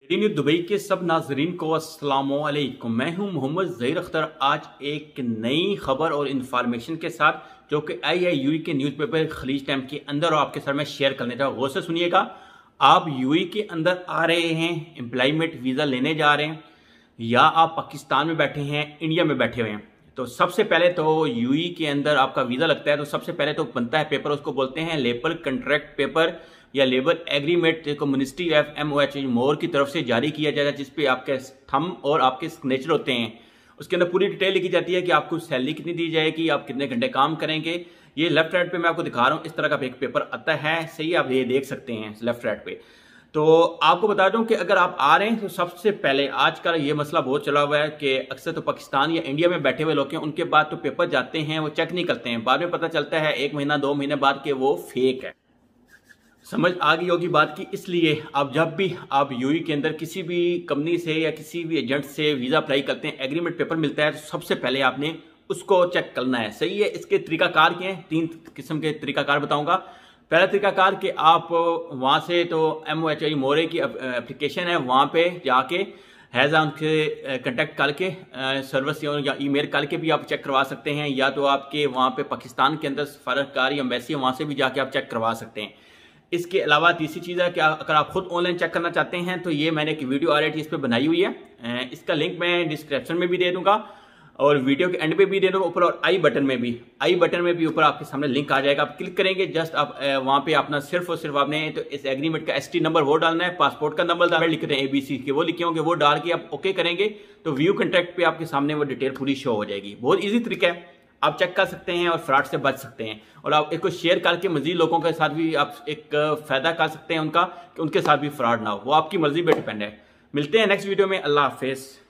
News Dubai के सब नाजरीन को अस्सलामुअलैकुम। मैं हूं मोहम्मद ज़हीर अख्तर। आज एक नई खबर और इंफॉर्मेशन के साथ जो कि आई है यूएई के न्यूज़पेपर खलीज टाइम के अंदर और आपके साथ में शेयर करने जा रहा हूं। गौर से सुनिएगा। आप यूएई के अंदर आ रहे हैं, एम्प्लॉयमेंट वीज़ा लेने जा रहे हैं, या आप पाकिस्तान में बैठे हैं, इंडिया में बैठे हुए हैं, तो सबसे पहले तो यूएई के अंदर आपका वीज़ा लगता है तो सबसे पहले तो बनता है पेपर, उसको बोलते हैं लेबर कंट्रैक्ट पेपर या लेबर एग्रीमेंट, जो मिनिस्ट्री ऑफ MOH मोर की तरफ से जारी किया जाएगा, जिसपे आपके थंब और आपके सिग्नेचर होते हैं। उसके अंदर पूरी डिटेल लिखी जाती है कि आपको सैलरी कितनी दी जाएगी, आप कितने घंटे काम करेंगे। ये लेफ्ट राइट पे मैं आपको दिखा रहा हूँ, इस तरह का एक पेपर आता है, सही आप ये देख सकते हैं लेफ्ट राइट पे। तो आपको बता दूं कि अगर आप आ रहे हैं तो सबसे पहले आज का ये मसला बहुत चला हुआ है कि अक्सर तो पाकिस्तान या इंडिया में बैठे हुए लोग हैं, उनके बाद तो पेपर जाते हैं, वो चेक नहीं करते हैं, बाद में पता चलता है 1 महीना 2 महीने बाद कि वो फेक है। समझ आ गई होगी बात की। इसलिए आप जब भी आप यूएई के अंदर किसी भी कंपनी से या किसी भी एजेंट से वीज़ा अप्लाई करते हैं, एग्रीमेंट पेपर मिलता है, तो सबसे पहले आपने उसको चेक करना है। सही है। इसके तरीकाकार के हैं, 3 किस्म के तरीकाकार बताऊंगा। पहला तरीकाकार कि आप वहाँ से तो MOH मोरे की एप्लीकेशन है, वहाँ पे जाके हैज़ा उनके कंटेक्ट करके सर्विस या ईमेल करके भी आप चेक करवा सकते हैं, या तो आपके वहाँ पे पाकिस्तान के अंदर सफारतकार या एम्बेसी है, वहाँ से भी जाके आप चेक करवा सकते हैं। इसके अलावा तीसरी चीज़ है कि अगर आप खुद ऑनलाइन चेक करना चाहते हैं तो ये मैंने एक वीडियो ऑलरेडी इस पर बनाई हुई है, इसका लिंक मैं डिस्क्रिप्शन में भी दे दूंगा और वीडियो के एंड पे भी दे दूंगा ऊपर, और आई बटन में भी ऊपर आपके सामने लिंक आ जाएगा। आप क्लिक करेंगे, जस्ट आप वहाँ पे अपना सिर्फ और सिर्फ आपने तो इस एग्रीमेंट का ST नंबर वो डालना है, पासपोर्ट का नंबर डालना है, लिखते हैं ABC के वो लिखे होंगे, वो डाल के आप ओके करेंगे तो व्यू कंट्रैक्ट पे आपके सामने वो डिटेल पूरी शो हो जाएगी। बहुत ईजी तरीका है, आप चेक कर सकते हैं और फ्रॉड से बच सकते हैं, और आप इसको शेयर करके मजीद लोगों के साथ भी आप एक फायदा कर सकते हैं उनका, कि उनके साथ भी फ्रॉड ना हो। वो आपकी मर्जी पे डिपेंड है। मिलते हैं नेक्स्ट वीडियो में। अल्लाह हाफिज़।